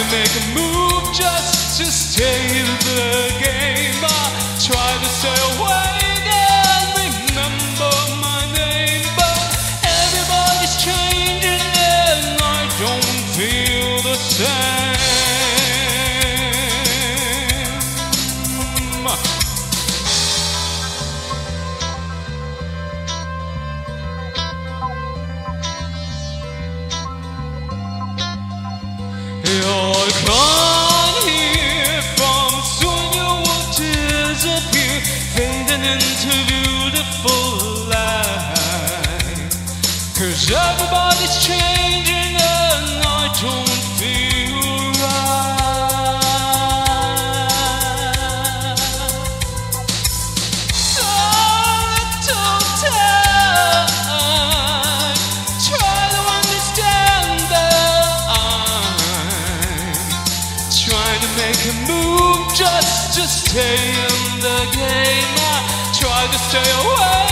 make a move just to stay in the game. I try to stay awake and remember my name, but everybody's changing and I don't feel the same. I can't hear from soon you will disappear, fading into beautiful light. 'Cause everybody's changing and I don't feel right. So little time, try to understand that I'm trying to make a move just to stay in the game. I try to stay away